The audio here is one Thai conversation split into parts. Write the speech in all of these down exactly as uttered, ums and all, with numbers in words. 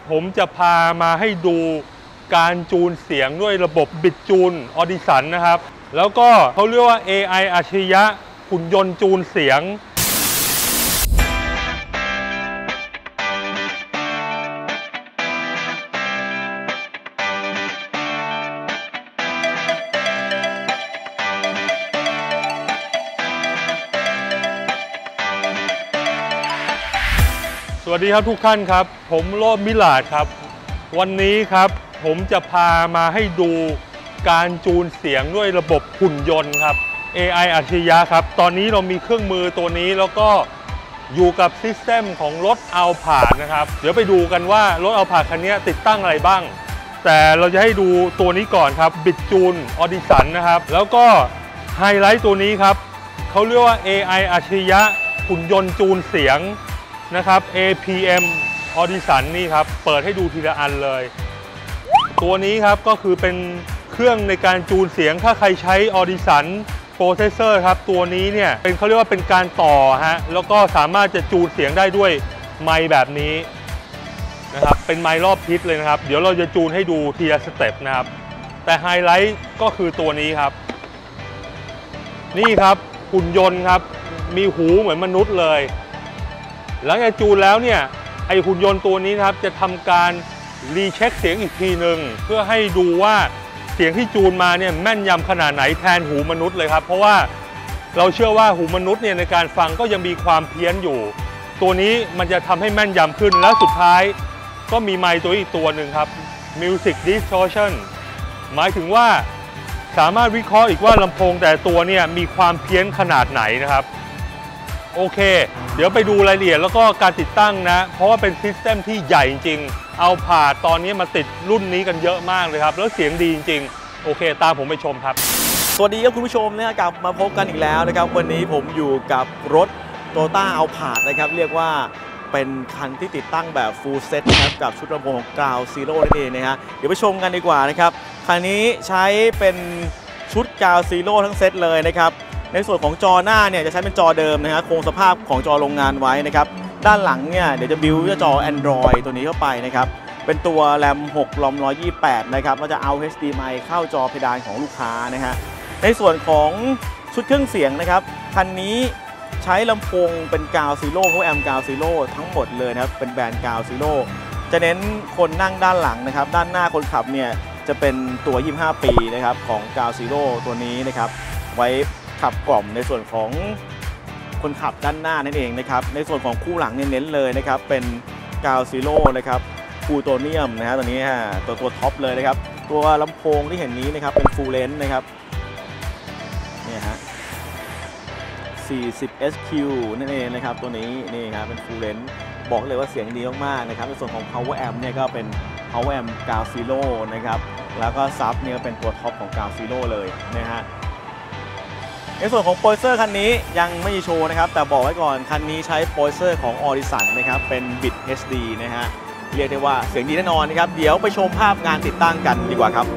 ผมจะพามาให้ดูการจูนเสียงด้วยระบบบิดจูน Audison นะครับแล้วก็เขาเรียกว่า เอ ไอ อัจฉริยะหุ่นยนต์จูนเสียงสวัสดีครับทุกท่านครับผมโรจน์ มิลาดครับวันนี้ครับผมจะพามาให้ดูการจูนเสียงด้วยระบบหุ่นยนต์ครับ เอ ไอ อัจฉริยะครับตอนนี้เรามีเครื่องมือตัวนี้แล้วก็อยู่กับซิสเต็มของรถอัลพาร์ดนะครับเดี๋ยวไปดูกันว่ารถอัลพาร์ดคันนี้ติดตั้งอะไรบ้างแต่เราจะให้ดูตัวนี้ก่อนครับบิดจูน Audison นะครับแล้วก็ไฮไลท์ตัวนี้ครับเขาเรียกว่า เอ ไอ อัจฉริยะหุ่นยนต์จูนเสียงนะครับ เอ พี เอ็ม Audison นี่ครับเปิดให้ดูทีละอันเลยตัวนี้ครับก็คือเป็นเครื่องในการจูนเสียงถ้าใครใช้ Audison Processor ครับตัวนี้เนี่ยเป็นเขาเรียกว่าเป็นการต่อฮะแล้วก็สามารถจะจูนเสียงได้ด้วยไมค์แบบนี้นะครับเป็นไมค์รอบทิศเลยนะครับเดี๋ยวเราจะจูนให้ดูทีละสเต็ปนะครับแต่ไฮไลท์ก็คือตัวนี้ครับนี่ครับหุ่นยนต์ครับมีหูเหมือนมนุษย์เลยหลังจากจูนแล้วเนี่ยไอหุ่นยนต์ตัวนี้นะครับจะทำการรีเช็คเสียงอีกทีหนึ่งเพื่อให้ดูว่าเสียงที่จูนมาเนี่ยแม่นยำขนาดไหนแทนหูมนุษย์เลยครับเพราะว่าเราเชื่อว่าหูมนุษย์เนี่ยในการฟังก็ยังมีความเพี้ยนอยู่ตัวนี้มันจะทำให้แม่นยำขึ้นแล้วสุดท้ายก็มีไมค์ตัวอีกตัวหนึ่งครับ Music Distortion หมายถึงว่าสามารถวิเคราะห์อีกว่าลำโพงแต่ตัวเนี่ยมีความเพี้ยนขนาดไหนนะครับโอเคเดี๋ยวไปดูรายละเอียดแล้วก็การติดตั้งนะเพราะว่าเป็นซิสเต็มที่ใหญ่จริงๆเอาผ่าตอนนี้มาติดรุ่นนี้กันเยอะมากเลยครับแล้วเสียงดีจริงๆโอเคตามผมไปชมครับสวัสดีครับคุณผู้ชมนะครับกลับมาพบกันอีกแล้วนะครับวันนี้ผมอยู่กับรถ Toyota Alphard นะครับเรียกว่าเป็นคันที่ติดตั้งแบบ full set นะครับกับชุดลำโพงของ Ground Zero นั่นเองนะฮะเดี๋ยวไปชมกันดีกว่านะครับคันนี้ใช้เป็นชุด Ground Zero ทั้งเซตเลยนะครับในส่วนของจอหน้าเนี่ยจะใช้เป็นจอเดิมนะฮะคงสภาพของจอโรงงานไว้นะครับด้านหลังเนี่ยเดี๋ยวจะบิวจอ Android ตัวนี้เข้าไปนะครับเป็นตัวแรมหก รอมหนึ่งร้อยยี่สิบแปดนะครับก็จะเอา เอช ดี เอ็ม ไอ เข้าจอเพดานของลูกค้านะฮะในส่วนของชุดเครื่องเสียงนะครับคันนี้ใช้ลำโพงเป็นกาวซีโร่เพราะแอมกาวซีโร่ทั้งหมดเลยนะครับเป็นแบรนด์กาวซีโร่จะเน้นคนนั่งด้านหลังนะครับด้านหน้าคนขับเนี่ยจะเป็นตัวยี่สิบห้าปีนะครับของกาวซีโร่ตัวนี้นะครับไว้ขับกล่อมในส่วนของคนขับด้านหน้านั่นเองนะครับในส่วนของคู่หลังเน้นเลยนะครับเป็นกาวซีโร่นะครับฟูโตเนียมนะฮะตัวนี้ฮะตัวตัวท็อปเลยนะครับตัวลำโพงที่เห็นนี้นะครับเป็นฟูลเลนส์นะครับเนี่ยฮะ สี่สิบ เอส คิว นั่นเองนะครับตัวนี้นี่ครับเป็นฟูลเลนส์บอกเลยว่าเสียงดีมากๆนะครับในส่วนของ power amp เนี่ยก็เป็น power amp กาวซีโร่นะครับแล้วก็ซับเนี่ยเป็นตัวท็อปของกาวซีโร่เลยนะฮะในส่วนของโปรเซอร์คันนี้ยังไม่มีโชว์นะครับแต่บอกไว้ก่อนคันนี้ใช้โปรเซอร์ของ Audison นะครับเป็น บิท เอช ดี นะฮะเรียกได้ว่าเสียงดีแน่นอนนะครับเดี๋ยวไปชมภาพงานติดตั้งกันดีกว่าครับ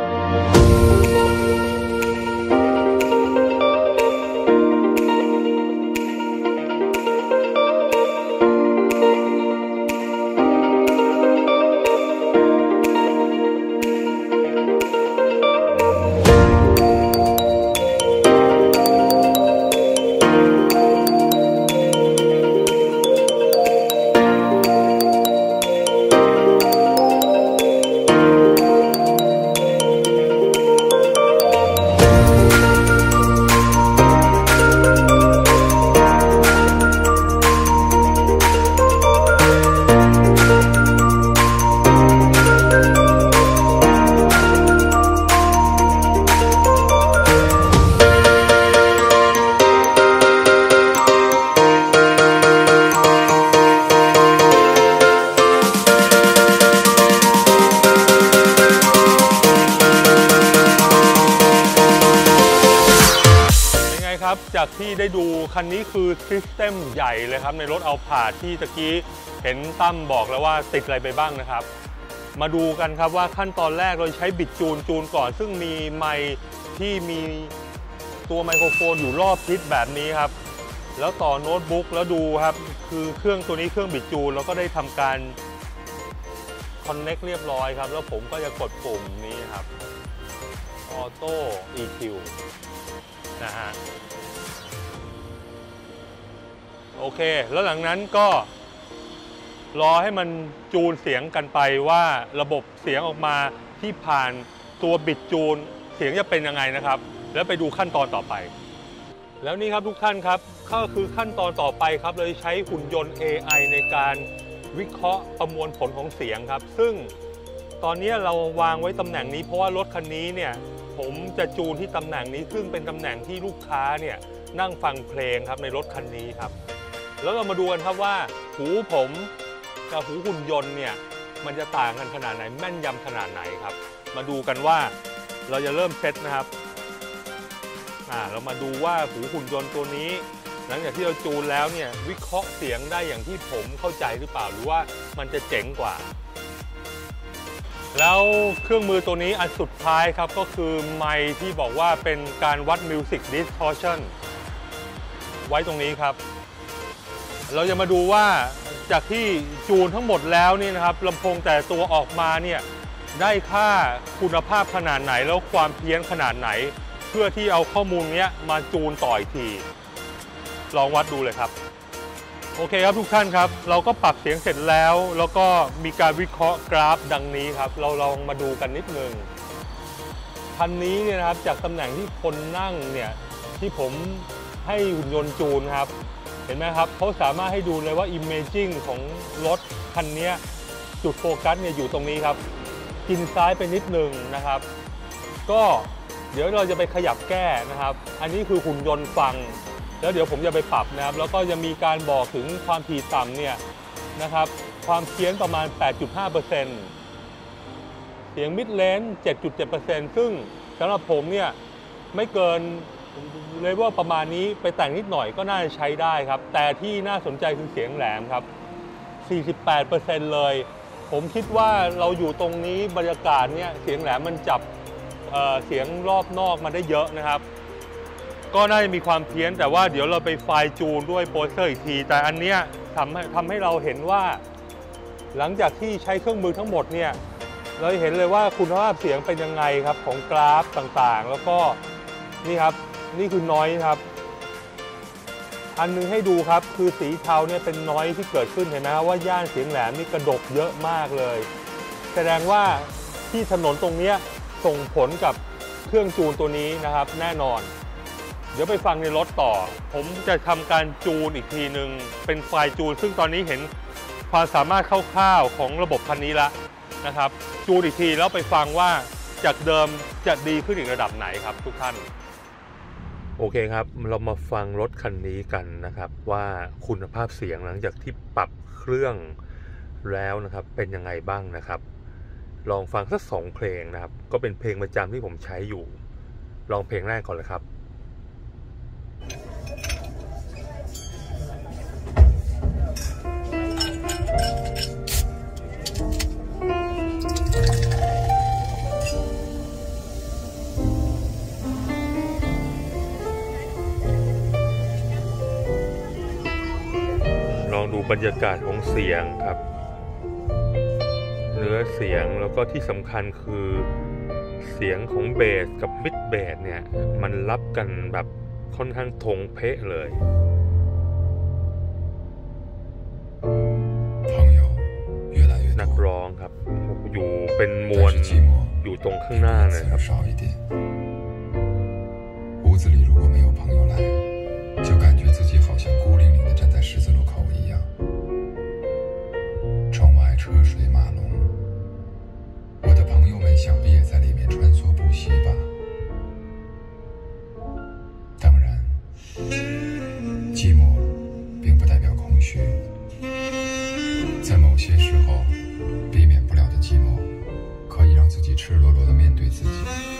จากที่ได้ดูคันนี้คือซิสเต็มใหญ่เลยครับในรถอัลพาร์ดที่ตะกี้เห็นตั้มบอกแล้วว่าติดอะไรไปบ้างนะครับมาดูกันครับว่าขั้นตอนแรกเราใช้บิดจูนจูนก่อนซึ่งมีไมค์ที่มีตัวไมโครโฟนอยู่รอบทิศแบบนี้ครับแล้วต่อโน้ตบุ๊กแล้วดูครับคือเครื่องตัวนี้เครื่องบิดจูนแล้วก็ได้ทำการ Connect เรียบร้อยครับแล้วผมก็จะกดปุ่มนี้ครับ Auto อี คิว นะฮะโอเคแล้วหลังนั้นก็รอให้มันจูนเสียงกันไปว่าระบบเสียงออกมาที่ผ่านตัวบิดจูนเสียงจะเป็นยังไงนะครับแล้วไปดูขั้นตอนต่อไปแล้วนี่ครับทุกท่านครับก็คือขั้นตอนต่อไปครับเราจะใช้หุ่นยนต์ เอ ไอ ในการวิเคราะห์ประมวลผลของเสียงครับซึ่งตอนนี้เราวางไว้ตำแหน่งนี้เพราะว่ารถคันนี้เนี่ยผมจะจูนที่ตำแหน่งนี้ซึ่งเป็นตำแหน่งที่ลูกค้าเนี่ยนั่งฟังเพลงครับในรถคันนี้ครับแล้วเรามาดูกันครับว่าหูผมกับหูหุ่นยนต์เนี่ยมันจะต่างกันขนาดไหนแม่นยำขนาดไหนครับมาดูกันว่าเราจะเริ่มเซตนะครับอ่าเรามาดูว่าหูหุ่นยนต์ตัวนี้หลังจากที่เราจูนแล้วเนี่ยวิเคราะห์เสียงได้อย่างที่ผมเข้าใจหรือเปล่าหรือว่ามันจะเจ๋งกว่าแล้วเครื่องมือตัวนี้อันสุดท้ายครับก็คือไมค์ที่บอกว่าเป็นการวัด Music Distortion ไว้ตรงนี้ครับเราจะมาดูว่าจากที่จูนทั้งหมดแล้วนี่นะครับลำโพงแต่ตัวออกมาเนี่ยได้ค่าคุณภาพขนาดไหนแล้วความเพี้ยนขนาดไหนเพื่อที่เอาข้อมูลนี้มาจูนต่ออีกทีลองวัดดูเลยครับโอเคครับทุกท่านครับเราก็ปรับเสียงเสร็จแล้วแล้วก็มีการวิเคราะห์กราฟดังนี้ครับเราลองมาดูกันนิดนึงคันนี้เนี่ยนะครับจากตำแหน่งที่คนนั่งเนี่ยที่ผมให้หุ่นยนต์จูนครับเห็นไหมครับเขาสามารถให้ดูเลยว่า Imaging ของรถคันนี้จุดโฟกัสเนี่ยอยู่ตรงนี้ครับกินซ้ายไปนิดนึงนะครับก็เดี๋ยวเราจะไปขยับแก้นะครับอันนี้คือหุ่นยนต์ฟังแล้วเดี๋ยวผมจะไปปรับนะครับแล้วก็จะมีการบอกถึงความถี่ต่ำเนี่ยนะครับความเพี้ยนประมาณ แปดจุดห้าเปอร์เซ็นต์ เสียงมิดเลน เจ็ดจุดเจ็ดเปอร์เซ็นต์ ซึ่งสำหรับผมเนี่ยไม่เกินเลเวลประมาณนี้ไปแต่งนิดหน่อยก็น่าจะใช้ได้ครับแต่ที่น่าสนใจคือเสียงแหลมครับ สี่สิบแปดเปอร์เซ็นต์ เลยผมคิดว่าเราอยู่ตรงนี้บรรยากาศเนี่ยเสียงแหลมมันจับ เอ่อ เสียงรอบนอกมาได้เยอะนะครับก็น่าจะมีความเพี้ยนแต่ว่าเดี๋ยวเราไปไฟล์จูนด้วยโปรเซสเซอร์อีกทีแต่อันเนี้ยทำให้ทำให้เราเห็นว่าหลังจากที่ใช้เครื่องมือทั้งหมดเนี่ยเราเห็นเลยว่าคุณภาพเสียงเป็นยังไงครับของกราฟต่างๆแล้วก็นี่ครับนี่คือน้อยครับอันนึงให้ดูครับคือสีเทาเนี่ยเป็นน้อยที่เกิดขึ้นเห็นไหมครับว่าย่านเสียงแหลมนี่กระดกเยอะมากเลยแสดงว่าที่ถนนตรงนี้ส่งผลกับเครื่องจูนตัวนี้นะครับแน่นอนเดี๋ยวไปฟังในรถต่อผมจะทำการจูนอีกทีหนึ่งเป็นไฟล์จูนซึ่งตอนนี้เห็นความสามารถคร่าวๆของระบบคันนี้ละนะครับจูนอีกทีแล้วไปฟังว่าจากเดิมจะดีขึ้นอีกระดับไหนครับทุกท่านโอเคครับเรามาฟังรถคันนี้กันนะครับว่าคุณภาพเสียงหลังจากที่ปรับเครื่องแล้วนะครับเป็นยังไงบ้างนะครับลองฟังสักสองเพลงนะครับก็เป็นเพลงประจำที่ผมใช้อยู่ลองเพลงแรกก่อนเลยครับลองดูบรรยากาศของเสียงครับเนื้อเสียงแล้วก็ที่สำคัญคือเสียงของเบสกับมิดเบสเนี่ยมันรับกันแบบค่อนข้างทงเป๊ะเลยนักร้องครับอยู่เป็นมวลอยู่ตรงข้างหน้าเลยครับ屋子里如果没有朋友来就感觉自己好像孤零零地站在十字路口一样窗外车水马龙我的朋友们想必也在里面穿梭不息吧当然寂寞并不代表空虚在某些时候避免不了的寂寞可以让自己赤裸裸地面对自己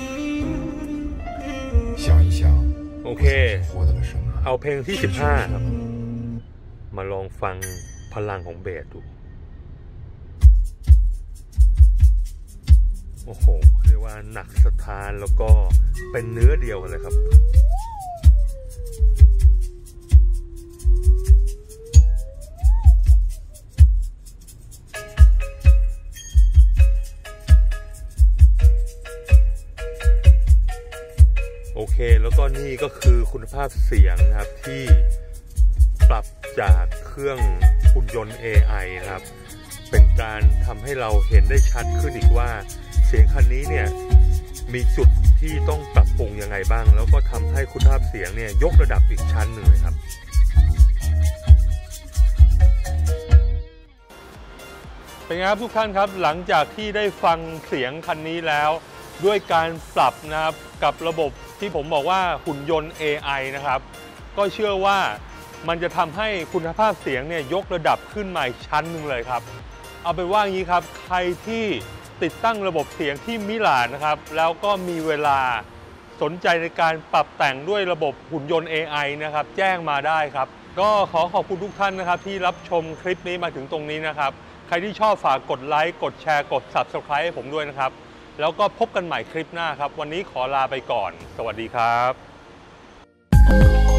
想一想โอเคเอาเพลงที่สิบห้าครับมาลองฟังพลังของเบสดูโอ้โหเรียกว่าหนักสถานแล้วก็เป็นเนื้อเดียวกันเลยครับแล้วก็นี่ก็คือคุณภาพเสียงนะครับที่ปรับจากเครื่องหุ่นยนต์ เอ ไอ นะครับเป็นการทำให้เราเห็นได้ชัดขึ้นอีกว่าเสียงคันนี้เนี่ยมีจุดที่ต้องปรับปรุงยังไงบ้างแล้วก็ทำให้คุณภาพเสียงเนี่ยยกระดับอีกชั้นหนึ่งเลยครับเป็นไงครับทุกท่านครับหลังจากที่ได้ฟังเสียงคันนี้แล้วด้วยการปรับนะครับกับระบบที่ผมบอกว่าหุ่นยนต์ เอ ไอ นะครับก็เชื่อว่ามันจะทำให้คุณภาพเสียงเนี่ยยกระดับขึ้นมาอีกชั้นหนึ่งเลยครับเอาเป็นว่าอย่างนี้ครับใครที่ติดตั้งระบบเสียงที่มิลานนะครับแล้วก็มีเวลาสนใจในการปรับแต่งด้วยระบบหุ่นยนต์ เอ ไอ นะครับแจ้งมาได้ครับก็ขอขอบคุณทุกท่านนะครับที่รับชมคลิปนี้มาถึงตรงนี้นะครับใครที่ชอบฝากกดไลค์กดแชร์กด ซับสไครบ์ ให้ผมด้วยนะครับแล้วก็พบกันใหม่คลิปหน้าครับวันนี้ขอลาไปก่อนสวัสดีครับ